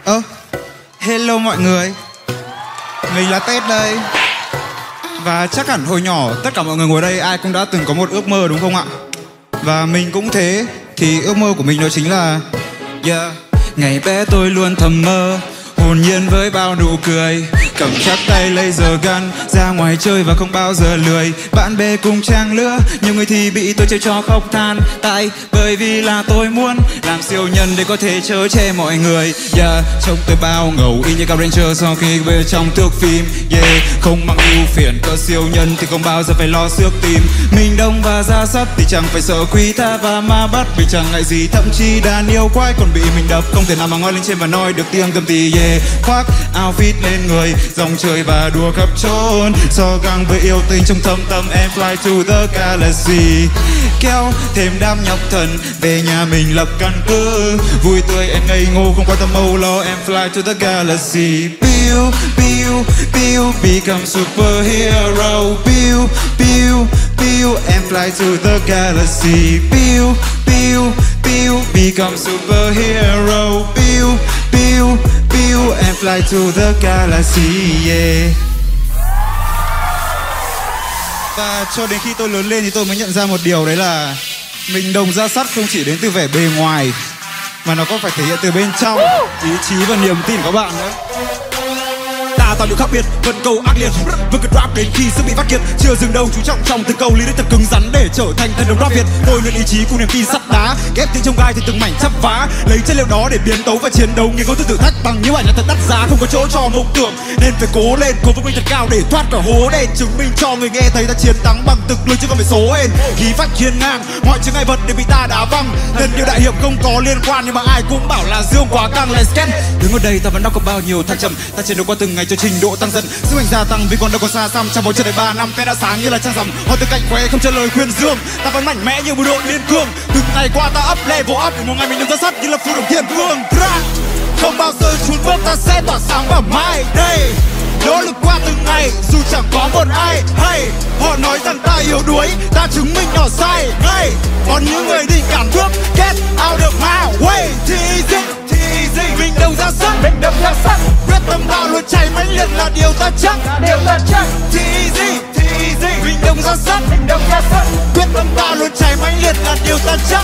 Hello mọi người. Mình là Tết đây. Và chắc hẳn hồi nhỏ tất cả mọi người ngồi đây ai cũng đã từng có một ước mơ đúng không ạ? Và mình cũng thế. Thì ước mơ của mình đó chính là ngày bé tôi luôn thầm mơ hồn nhiên với bao nụ cười, cầm chắc tay laser gun ra ngoài chơi và không bao giờ lười. Bạn bè cùng trang lứa, nhiều người thì bị tôi chơi cho khóc than. Tại bởi vì là tôi muốn làm siêu nhân để có thể chở che mọi người. Trông tôi bao ngầu y như các Ranger sau khi về trong thước phim. Không mang ưu phiền cỡ siêu nhân thì không bao giờ phải lo xước tim. Mình đông và ra sắt thì chẳng phải sợ quỷ tha và ma bắt, vì chẳng ngại gì thậm chí đàn yêu quái còn bị mình đập. Không thể nào mà ngoi lên trên và nói được tiếng gầm tì. Khoác outfit lên người dòng trời và đùa khắp chốn, so găng với yêu tình trong thâm tâm em fly to the galaxy. Kéo thêm đám nhóc thần về nhà mình lập căn cứ, vui tươi em ngây ngô không quan tâm âu lo em fly to the galaxy. Pew pew pew become superhero. Pew pew pew em fly to the galaxy. Pew pew pew become superhero. Pew pew pew em fly to the galaxy. Và cho đến khi tôi lớn lên thì tôi mới nhận ra một điều, đấy là mình đồng ra sắt không chỉ đến từ vẻ bề ngoài mà nó có phải thể hiện từ bên trong, ý chí và niềm tin của các bạn nữa. Ta tạo điều khác biệt, vận câu ác liệt, vừa cứ rap đến khi sức bị phát kiệt. Chưa dừng đâu, chú trọng trong từng câu lý đến thật cứng rắn để trở thành thần đồng rap Việt. Tôi luyện ý chí cùng niềm tin sắt đá, ghép tiếng trong gai thì từng mảnh chắp vá, lấy chất liệu đó để biến tấu và chiến đấu. Nghiên cứu thử thách bằng những bản nhạc thật đắt giá, không có chỗ cho mộng tưởng nên phải cố lên, cố vững mình thật cao để thoát khỏi hố đen. Chứng minh cho người nghe thấy ta chiến thắng bằng thực lực chứ không phải số hên. Khí phách hiên ngang, mọi chướng ngại vật đều bị ta đá văng. Lần điều đại hiệp không có liên quan nhưng mà ai cũng bảo là Dương quá căng. Let's get. Đứng ở đây ta vẫn đã có bao nhiêu thăng trầm, ta chiến đấu qua từng ngày cho trình độ tăng dần, sức mạnh gia tăng vì còn đâu còn xa xăm. Trong vòng chưa đầy 3 năm té đã sáng như là trăng rằm, họ từ cạnh khóe không chờ lời khuyên dương. Ta vẫn mạnh mẽ như bộ đội liên cương, từng ngày qua ta up level up để một ngày mình đứng ra sắt như là phù đồng thiên vương. Không bao giờ chùn bước ta sẽ tỏa sáng vào mai đây, nỗ lực qua từng ngày dù chẳng có một ai hay. Họ nói rằng ta yếu đuối, ta chứng minh nhỏ sai ngay. Còn những người định cản bước get out of my way thì easy. Mình đồng ra sắt, quyết tâm ta luôn cháy mãnh liệt là điều ta chắc. Thì easy, mình đồng ra sắt, quyết tâm ta luôn cháy mãnh liệt là điều ta chắc.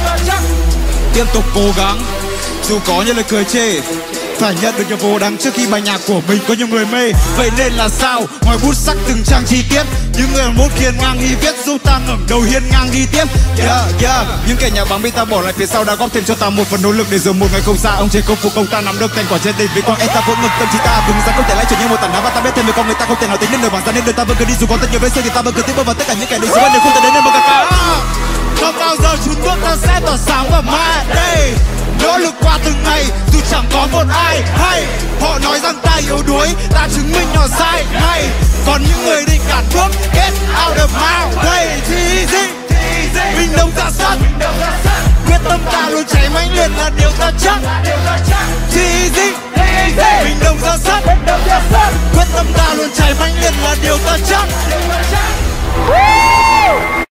Tiếp tục cố gắng dù có những lời cười chê, phải nhận được nhiệm vụ đắng trước khi bài nhạc của mình có nhiều người mê. Vậy nên là sao ngòi bút sắc từng trang chi tiết, những người muốn khiên ngang đi viết giúp ta ngẩng đầu hiên ngang đi tiếp. Những kẻ nhà báng bị ta bỏ lại phía sau đã góp thêm cho ta một phần nỗ lực để rồi một ngày không xa ông trên công phục công ta nắm được thành quả trên đỉnh. Vì quang em ta vững ngực tâm trí ta vững ra không thể lại trở như một tảng đá, và ta biết thêm về con người ta không thể nào tính đến đời bằng ra nên đời ta vẫn cứ đi dù có rất nhiều vết sơn thì ta vẫn cứ tiến bước vào tất cả những kẻ địch xung quanh đều không thể đến nơi mà cả. Không bao giờ chùn bước ta sẽ tỏa sáng vào mai đây, nỗ lực qua từng ngày dù chẳng có một ai hay. Họ nói rằng ta yếu đuối, ta chứng minh nhỏ sai ngay. Còn những người định cản bước get out of my way thì easy. Mình đồng ra sắt, quyết tâm ta luôn cháy mãnh liệt là điều ta chắc. Thì easy, mình đồng ra sắt, quyết tâm ta luôn cháy mãnh liệt là điều ta chắc.